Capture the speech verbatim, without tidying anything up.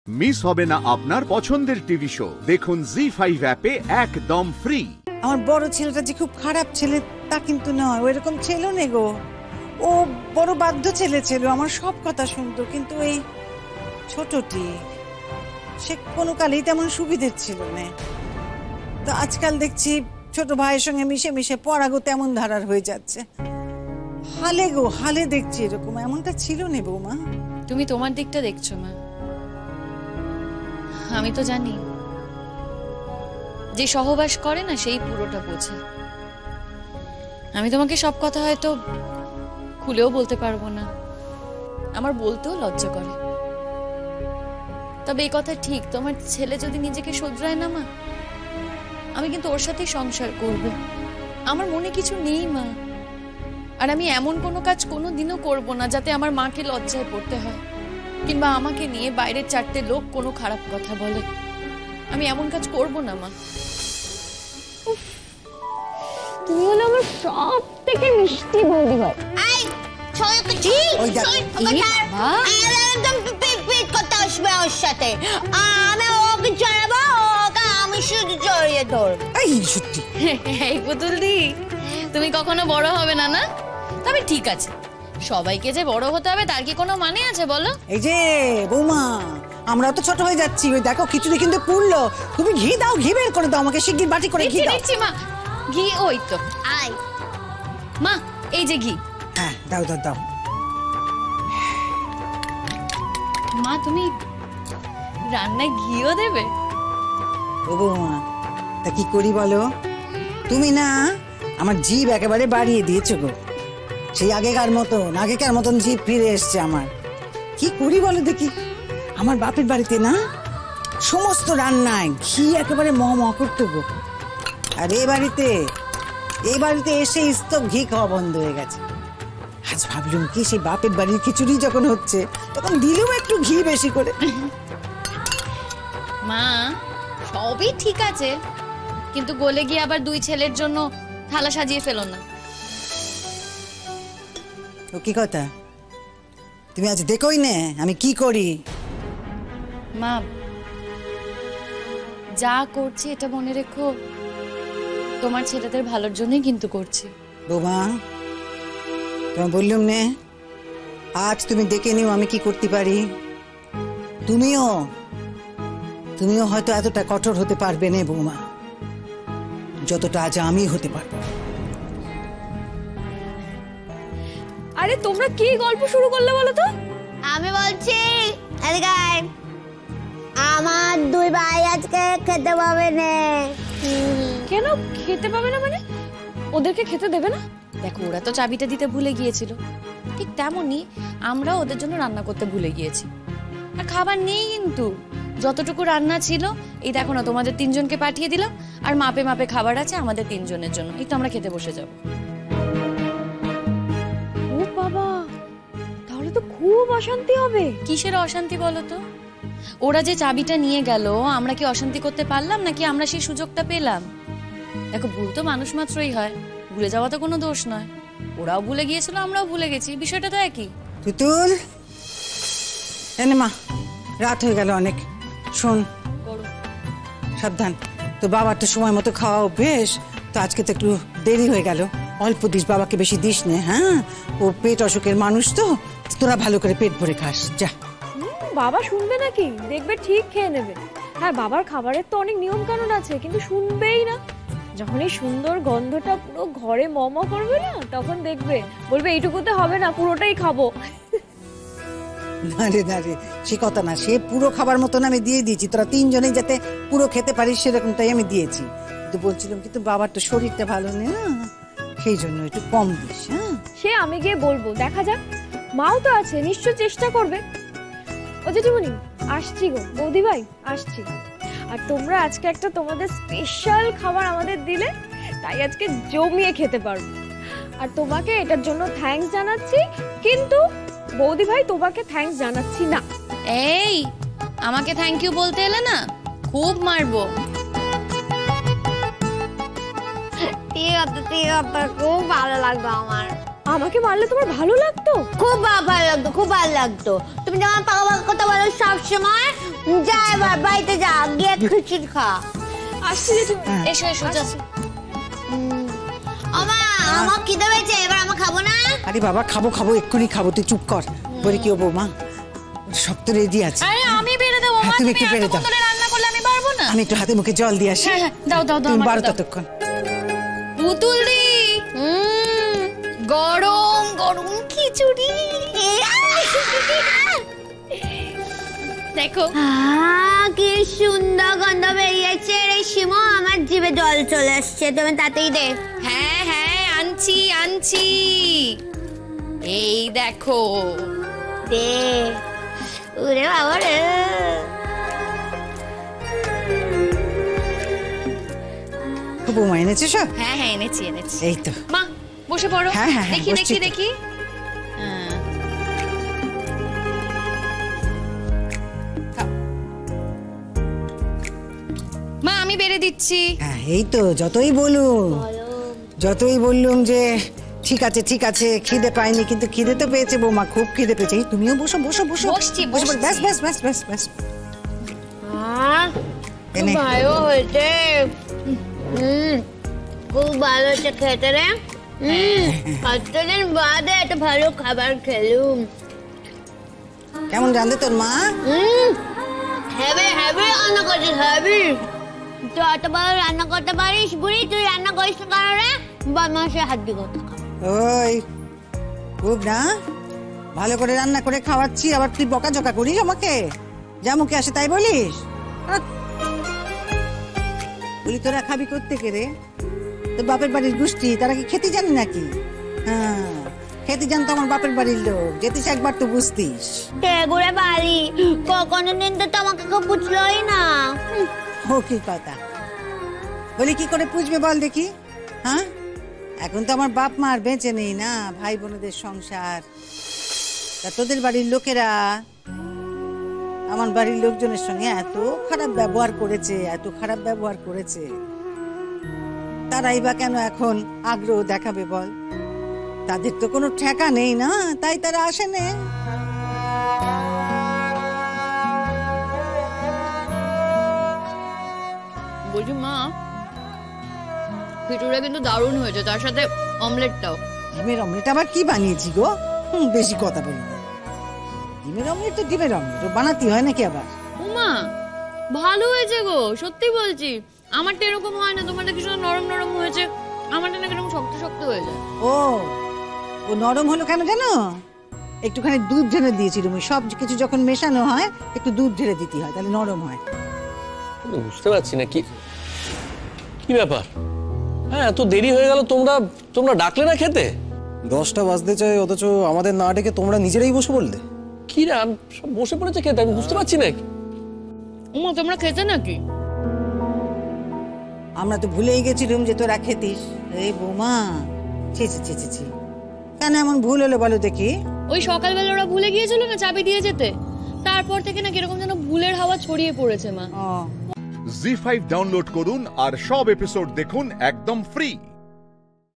Miss হবে না আপনার পছন্দের টিভি শো। দেখুন জি ফাইভ অ্যাপে একদম ফ্রি। আমার বড় ছেলেটা যে খুব খারাপ ছেলে তা কিন্তু নয়, ওইরকম ছিল না গো। ও বড় বাধ্য ছেলে ছিল, আমার সব কথা শুনতো। কিন্তু এই ছোটটি সে কোনো কালেই তেমন সুবিধের ছিল না। তো আজকাল দেখছি ছোট ভাইয়ের সঙ্গে মিশে মিশে পরাগও তেমন ধারার হয়ে যাচ্ছে। হালে গো হালে দেখছি এরকম, এমনটা ছিল না বৌমা। তুমি তোমার দিকটা দেখছো মা, আমি তো জানি যে সহবাস করে না সেই পুরোটা বোঝে। আমি তোমাকে সব কথা হয়তো খুলেও বলতে পারবো না, আমার বলতেও লজ্জা করে। তবে এই কথা ঠিক, তোমার ছেলে যদি নিজেকে শোধরায় না মা, আমি কিন্তু ওর সাথেই সংসার করব। আমার মনে কিছু নেই মা, আর আমি এমন কোনো কাজ কোনো দিনও করবো না যাতে আমার মাকে লজ্জায় পড়তে হয়, কিংবা আমাকে নিয়ে বাইরের চারটে লোক কোনো খারাপ কথা বলে। আমি এমন কাজ করব না মা। তুমি হলো আমার সব থেকে মিষ্টি বৌদি ভাই। আই ছয় তো ঠিক ওই একদম পিট পিট করতে আসবে ওর সাথে। আমি ওকে জড়াবো, ওকে আমি শুধু জড়িয়ে ধর। এই সত্যি এই পুতুল দি, তুমি কখনো বড় হবে না না? তবে ঠিক আছে, সবাইকে যে বড় হতে হবে তার কি কোনো মানে আছে বলো? এই যে বৌমা, আমরা তো ছোট হয়ে যাচ্ছি। ওই দেখো খিচুড়ি কিন্তু পুড়লো, তুমি ঘি দাও, ঘি বের করে দাও আমাকে, শিগগির বাটি করে ঘি দাও। দিচ্ছি মা, ঘি ওই তো। আই মা এই যে ঘি। হ্যাঁ দাও দাও দাও। মা তুমি রান্নায় ঘিও দেবে? ও বৌমা, তা কি করি বলো? তুমি না আমার জিভ একেবারে বাড়িয়ে দিয়েছো গো। সেই আগেকার মতন আগেকার মতন জিভ ফিরে এসছে আমার। কি করি বলো দেখি? আমার বাপের বাড়িতে না সমস্ত রান্নায় ঘি একেবারে মহ মহ করতো গো। আর এই বাড়িতে এই বাড়িতে এসে স্তব ঘি খাওয়া বন্ধ হয়ে গেছে। আজ ভাবলুম কি, সেই বাপের বাড়ির খিচুড়ি যখন হচ্ছে তখন দিলুম একটু ঘি বেশি করে। মা সবই ঠিক আছে, কিন্তু গলে গিয়ে আবার দুই ছেলের জন্য থালা সাজিয়ে ফেলো না। ও কি কথা? তুমি আজ দেখোই না আমি কি করি। মা যা করছি এটা মনে রেখো, তোমার ছেলেদের ভালোর জন্যই কিন্তু করছি। বৌমা তোমায় বললুম নে, আজ তুমি দেখে নিও আমি কি করতে পারি। তুমিও তুমিও হয়তো এতটা কঠোর হতে পারবে না বৌমা, যতটা আজ আমি হতে পারবো। আরে তোমরা কি গল্প শুরু করলে বলো তো? আমি বলছি আমার দুই ভাই আজকে খেতে পাবে না। কেন খেতে পাবে না মানে? ওদেরকে খেতে দেবে না? দেখো ওরা তো চাবিটা দিতে ভুলে গিয়েছিল, ঠিক তেমনই আমরা ওদের জন্য রান্না করতে ভুলে গিয়েছি। আর খাবার নেই, কিন্তু যতটুকু রান্না ছিল এই দেখো না, তোমাদের তিনজনকে পাঠিয়ে দিলাম, আর মাপে মাপে খাবার আছে আমাদের তিনজনের জন্য। একটু আমরা খেতে বসে যাব। ও বাবা, তাহলে তো খুব অশান্তি হবে। কিসের অশান্তি বলো তো? ওরা যে চাবিটা নিয়ে গেল, আমরা কি অশান্তি করতে পারলাম নাকি আমরা সেই সুযোগটা পেলাম? দেখো ভুল তো মানুষ মাত্রই হয়, ভুলে যাওয়া তো কোনো দোষ নয়। ওরাও ভুলে গিয়েছিল, আমরাও ভুলে গেছি, বিষয়টা তো একই। তুতুল এনে মা, রাত হয়ে গেল অনেক। শোন সাবধান, তো বাবার তো সময় মতো খাওয়া অভ্যেস, তো আজকে তো একটু দেরি হয়ে গেল। অল্প দিস, বাবাকে বেশি দিস নে। হ্যাঁ, ও পেট অসুখের মানুষ তো, তোরা ভালো করে পেট ভরে খাস। যা। বাবা শুনবে নাকি? দেখবে ঠিক খেয়ে নেবে। হ্যাঁ, বাবার খাবারের তো অনেক নিয়ম কানুন আছে, কিন্তু শুনবেই না। যখন এই সুন্দর গন্ধটা পুরো ঘরে মম করবে না, তখন দেখবে বলবে এইটুকুতে হবে না, পুরোটাই খাবো। না রে না রে, সে কথা না, সে পুরো খাবার মতন আমি দিয়ে দিয়েছি, তোরা তিনজনেই যাতে পুরো খেতে পারিস সেরকমটাই আমি দিয়েছি। কিন্তু বলছিলাম কিন্তু বাবার তো শরীরটা ভালো নেই না, সেই জন্য একটু কম দিস। হ্যাঁ, সে আমি গিয়ে বলবো, দেখা যাক। মাও তো আছে, নিশ্চয় চেষ্টা করবে। ও জেঠিমণি আসছি গো, বৌদি ভাই আসছি। আর তোমরা আজকে একটা তোমাদের স্পেশাল খাবার আমাদের দিলে, তাই আজকে জমিয়ে খেতে পারবো। আর তোমাকে এটার জন্য থ্যাঙ্কস জানাচ্ছি, কিন্তু বৌদি ভাই তোমাকে থ্যাঙ্কস জানাচ্ছি না। এই আমাকে থ্যাংক ইউ বলতে এলে না, খুব মারবো। ঠিক আছে ঠিক আছে, খুব ভালো লাগবে আমার। আমাকে মারলে তোমার ভালো লাগতো? খুব ভালো লাগতো, খুব ভালো লাগতো। তুমি যেমন পাকা পাকা কথা বলো সব সময়, যা এবার বাড়িতে যা, গিয়ে খিচুড়ি খা। আসছি জেঠিমণি। এসো এসো যা। আমা আমার খিদে পেয়েছে, এবার আমরা খাবো না? আরে বাবা খাবো খাবো এক্ষুনি খাবো, তুই চুপ কর। বলি কি ও বৌমা, সব তো রেডি আছে। আরে আমি বেড়ে দেবো হ্যাঁ, মা, তুমি তুমি একটু এত বেড়ে দাও। ধরে রান্না করলে আমি পারবো না। আমি একটু হাতে মুখে জল দিয়ে আসি। হ্যাঁ, হ্যাঁ, দাও, দাও, দাও, তুমি আমাকে বারো দাও। ততক্ষণ। পুতুল দি, হুম, গরম গরম খিচুড়ি। দেখো আহ, কি সুন্দর গন্ধ বেরিয়েছে রে শিমু, আমার জিভে জল চলে আসছে। তুমি তাতেই দে। হ্যাঁ হ্যাঁ আনছি আনছি, এই দেখো। দে। ওরে বাবা রে। বৌমা এনেছে সব? হ্যাঁ হ্যাঁ এনেছি এনেছি। এই তো। মা বসে পড়ো। হ্যাঁ, হ্যাঁ, হ্যাঁ, দেখি বসছি দেখি তো। দেখি। হ্যাঁ। খাও। মা আমি বেড়ে দিচ্ছি। হ্যাঁ এই তো, যতই বলুন যতই বললুম যে ঠিক আছে ঠিক আছে, খিদে পাইনি, কিন্তু খিদে তো পেয়েছে বৌমা, খুব খিদে পেয়েছে। এই তুমিও বসো বসো বসো। বসছি, বসো, বসছি। ব্যাস ব্যাস ব্যাস ব্যাস ব্যাস। আহ, এনে। খুব ভালো হয়েছে। হুম, খুব ভালো হচ্ছে খেতে রে। হুম, কতদিন বাদে এত ভালো খাবার খেলুম। কেমন রাঁধে তোর মা? হুম, হেভি হেভি রান্না করছিস, হেভি। তুই এত ভালো রান্না করতে পারিস বুড়ি, তুই রান্না করিস না কেন রে? বদমাসের হাত দিয়ে কথা কর। ওই খুব না ভালো করে রান্না করে খাওয়াচ্ছি, আবার তুই বকাঝকা করিস আমাকে, যা মুখে আসে তাই বলিস। আহ! বলি তোরা খাবি করতে কে রে? তোর বাপের বাড়ির গোষ্ঠী, তারা কি খেতে জানে নাকি? হ্যাঁ খেতে জানতো আমার বাপের বাড়ির লোক, যেতিস একবার তো বুঝতিস। ঘুরে বাড়ি কোনদিন তো তোমাকে কেউ বুঝলোই না। ও কি কথা বলি, কি করে পুষবে বল দেখি? হ্যাঁ এখন তো আমার বাপ মা আর বেঁচে নেই না, ভাই বোনদের সংসার। তা তোদের বাড়ির লোকেরা আমার বাড়ির লোকজনের সঙ্গে এত খারাপ ব্যবহার করেছে, এত খারাপ ব্যবহার করেছে, তারাই বা কেন এখন আগ্রহ দেখাবে বল? তাদের তো কোনো ঠেকা নেই না, তাই তারা আসে না। বলছি মা, খিচুড়িটা কিন্তু দারুণ হয়েছে, তার সাথে অমলেটটাও। ডিমের অমলেট আবার কি বানিয়েছি গো? হুম, বেশি কথা বলি না। ডিমের অমলেট তো ডিমের অমলেট, বানাতে হয় নাকি আবার? উমা ভালো হয়েছে গো, সত্যি বলছি। আমারটা এরকম হয় না, তোমারটা কি সুন্দর নরম নরম হয়েছে, আমারটা না কিরকম শক্ত শক্ত হয়ে যায়। ও ও নরম হলো কেন জানো? একটুখানি দুধ ঢেলে দিয়েছিলাম। ওই সব কিছু যখন মেশানো হয় একটু দুধ ঢেলে দিতে হয়, তাহলে নরম হয়। বুঝতে পারছি না কি কি ব্যাপার। হ্যাঁ এত দেরি হয়ে গেল, তোমরা তোমরা ডাকলে না খেতে? দশটা বাজতে চাই, অথচ আমাদের না ডেকে তোমরা নিজেরাই বসে বললে। কি রে, আমি সব বসে পড়েছে খেতে, আমি বুঝতে পারছি না। উমা তোমরা খেতে নাকি? আমরা তো ভুলেই গেছিলাম যে তোরা খেতিস। এই বৌমা, ছি ছি ছি ছি ছি, কেন এমন ভুল হলো বলো দেখি? ওই সকালবেলা ওরা ভুলে গিয়েছিল না চাবি দিয়ে যেতে, তারপর থেকে না কিরকম যেন ভুলের হাওয়া ছড়িয়ে পড়েছে মা। ও জি ফাইভ ডাউনলোড করুন আর সব এপিসোড দেখুন একদম ফ্রি।